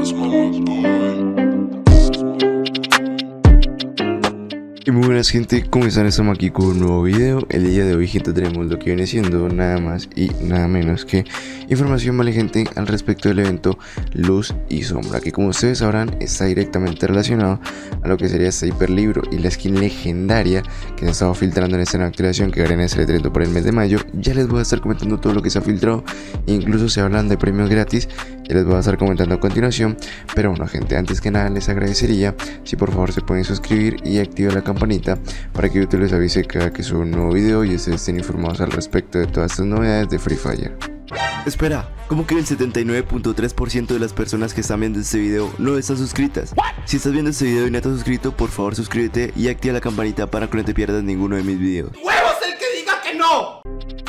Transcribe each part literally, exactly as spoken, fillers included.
Y muy buenas gente, ¿cómo están? Estamos aquí con un nuevo video. El día de hoy gente tenemos lo que viene siendo nada más y nada menos que información, vale gente, al respecto del evento Luz y Sombra, que como ustedes sabrán está directamente relacionado a lo que sería este hiperlibro y la skin legendaria que se ha estado filtrando en esta nueva actualización que Garena se le trendó por el mes de mayo. Ya les voy a estar comentando todo lo que se ha filtrado, incluso se hablan de premios gratis, ya les voy a estar comentando a continuación. Pero bueno gente, antes que nada les agradecería si por favor se pueden suscribir y activar la campanita para que YouTube les avise cada que suba un nuevo video y ustedes estén informados al respecto de todas estas novedades de Free Fire. Espera, ¿cómo que el setenta y nueve punto tres por ciento de las personas que están viendo este video no están suscritas? Si estás viendo este video y no estás suscrito, por favor suscríbete y activa la campanita para que no te pierdas ninguno de mis videos. ¡Huevos el que diga que no!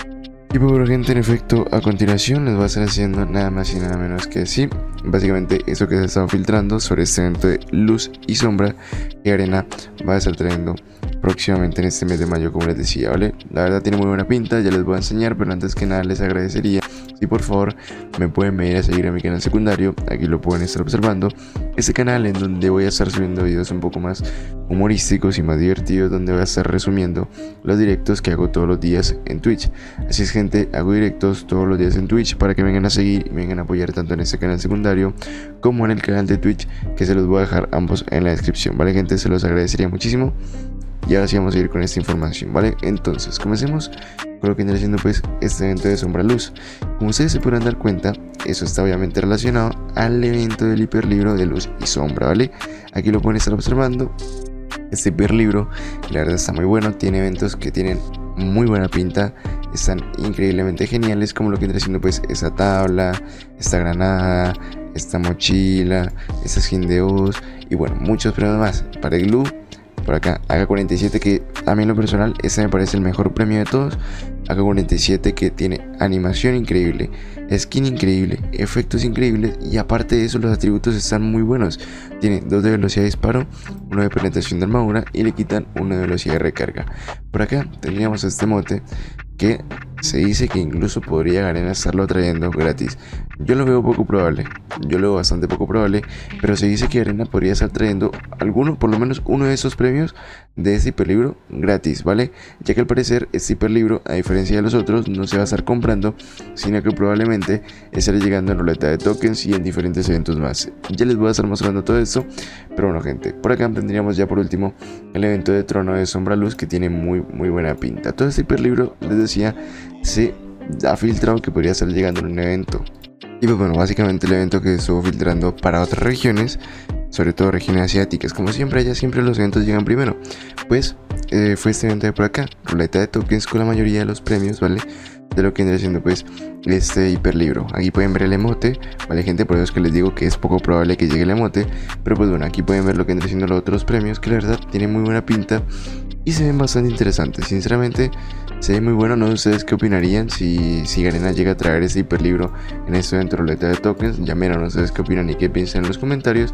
Y bueno gente, en efecto, a continuación les voy a estar haciendo nada más y nada menos que sí, básicamente eso que se ha estado filtrando sobre este evento de Luz y Sombra que Garena va a estar trayendo próximamente en este mes de mayo, como les decía, ¿vale? La verdad tiene muy buena pinta, ya les voy a enseñar, pero antes que nada les agradecería si por favor me pueden venir a seguir a mi canal secundario. Aquí lo pueden estar observando, este canal en donde voy a estar subiendo videos un poco más humorísticos y más divertidos, donde voy a estar resumiendo los directos que hago todos los días en Twitch. Así es gente, hago directos todos los días en Twitch para que vengan a seguir y me vengan a apoyar tanto en este canal secundario como en el canal de Twitch, que se los voy a dejar ambos en la descripción, ¿vale gente? Se los agradecería muchísimo. Y ahora sí vamos a ir con esta información, ¿vale? Entonces, comencemos con lo que viene siendo pues este evento de Sombra Luz. Como ustedes se podrán dar cuenta, eso está obviamente relacionado al evento del hiperlibro de Luz y Sombra, ¿vale? Aquí lo pueden estar observando. Este hiperlibro, la verdad está muy bueno, tiene eventos que tienen muy buena pinta, están increíblemente geniales, como lo que viene siendo pues esa tabla, esta granada, esta mochila, esta skin de Oz y bueno, muchos premios más para el glue. Por acá, A K cuarenta y siete, que a mí en lo personal este me parece el mejor premio de todos. A K cuarenta y siete que tiene animación increíble, skin increíble, efectos increíbles y aparte de eso los atributos están muy buenos. Tiene dos de velocidad de disparo, uno de penetración de armadura y le quitan uno de velocidad de recarga. Por acá tendríamos este mote que se dice que incluso podría Garena estarlo trayendo gratis. Yo lo veo poco probable, yo lo veo bastante poco probable, pero se dice que Garena podría estar trayendo alguno, por lo menos uno de esos premios de este hiperlibro gratis, ¿vale? Ya que al parecer este hiperlibro, a diferencia de los otros, no se va a estar comprando, sino que probablemente estará llegando en ruleta de tokens y en diferentes eventos más. Ya les voy a estar mostrando todo esto, pero bueno gente, por acá tendríamos ya por último el evento de Trono de Sombra Luz, que tiene muy muy buena pinta. Todo este hiperlibro, les decía, se ha filtrado que podría estar llegando en un evento. Y pues bueno, básicamente el evento que estuvo filtrando para otras regiones, sobre todo regiones asiáticas, como siempre, allá siempre los eventos llegan primero. Pues eh, fue este evento de por acá, ruleta de tokens con la mayoría de los premios, ¿vale? De lo que viene siendo pues este hiperlibro. Aquí pueden ver el emote, vale gente, por eso es que les digo que es poco probable que llegue el emote. Pero pues bueno, aquí pueden ver lo que viene siendo los otros premios, que la verdad tienen muy buena pinta y se ven bastante interesantes. Sinceramente se ve muy bueno, no sé ustedes qué opinarían si, si Garena llega a traer este hiperlibro en este evento de ruleta de tokens. Ya miren ustedes qué opinan y qué piensan en los comentarios.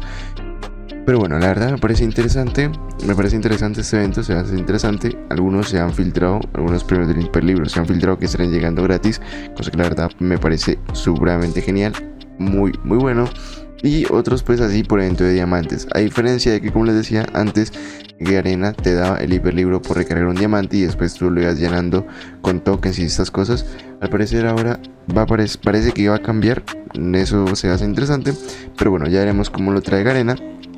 Pero bueno, la verdad me parece interesante, me parece interesante este evento, se hace interesante. Algunos se han filtrado, algunos premios del hiperlibro se han filtrado que estarán llegando gratis, cosa que la verdad me parece supremamente genial, muy muy bueno. Y otros pues así por evento de diamantes, a diferencia de que, como les decía antes, Garena te daba el hiperlibro por recargar un diamante y después tú lo ibas llenando con tokens y estas cosas. Al parecer ahora va a parece, parece que va a cambiar, eso se hace interesante, pero bueno, ya veremos cómo lo trae Garena.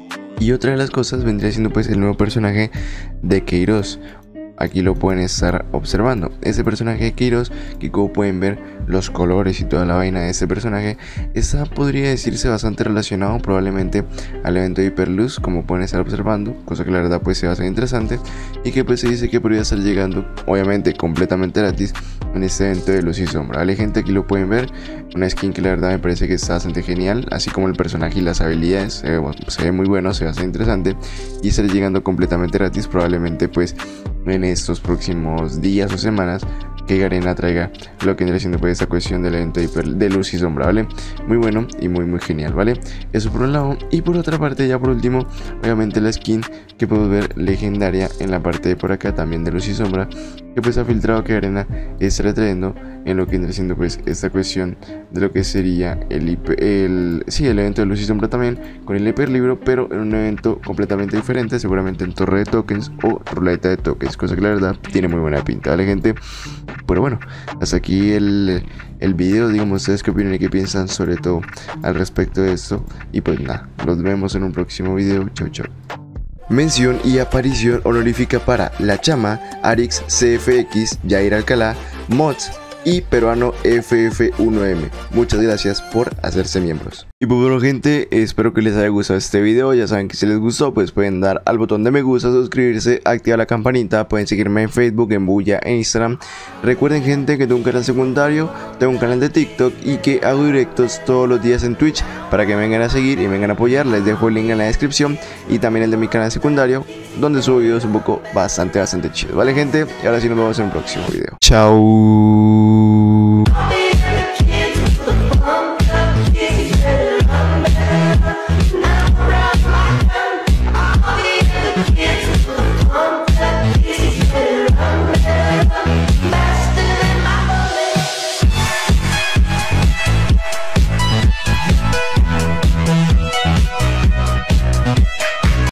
Y otra de las cosas vendría siendo pues el nuevo personaje de Queiroz. Aquí lo pueden estar observando, ese personaje de Queiroz, que como pueden ver los colores y toda la vaina de este personaje, está, podría decirse, bastante relacionado probablemente al evento de Hiperluz, como pueden estar observando, cosa que la verdad pues se va a hacer interesante y que pues se dice que podría estar llegando obviamente completamente gratis en este evento de Luz y Sombra. Vale gente, aquí lo pueden ver, una skin que la verdad me parece que está bastante genial, así como el personaje y las habilidades, se ve, se ve muy bueno, se va a hacer interesante y estará llegando completamente gratis probablemente pues en estos próximos días o semanas que Garena traiga lo que viene siendo pues esta cuestión del evento de Luz y Sombra, ¿vale? Muy bueno y muy muy genial, ¿vale? Eso por un lado. Y por otra parte, ya por último, obviamente la skin que podemos ver legendaria en la parte de por acá también de Luz y Sombra, que que pues ha filtrado que Arena estará trayendo en lo que vendrá siendo pues esta cuestión de lo que sería el, hiper, el, sí, el evento de Luz y Sombra también con el hiperlibro, pero en un evento completamente diferente, seguramente en torre de tokens o ruleta de tokens, cosa que la verdad tiene muy buena pinta, ¿vale, gente? Pero bueno, hasta aquí el, el video. Díganme ustedes qué opinan y qué piensan sobre todo al respecto de esto, y pues nada, nos vemos en un próximo video. Chau chau. Mención y aparición honorífica para La Chama, Arix C F X, Jair Alcalá, Mods y Peruano F F uno M. Muchas gracias por hacerse miembros. Y pues bueno, gente, espero que les haya gustado este video. Ya saben que si les gustó pues pueden dar al botón de me gusta, suscribirse, activar la campanita. Pueden seguirme en Facebook, en Bulla, en Instagram. Recuerden, gente, que tengo un canal secundario, tengo un canal de TikTok y que hago directos todos los días en Twitch para que me vengan a seguir y me vengan a apoyar. Les dejo el link en la descripción y también el de mi canal secundario, donde subo videos un poco bastante bastante chidos, ¿vale, gente? Y ahora sí nos vemos en un próximo video. Chao.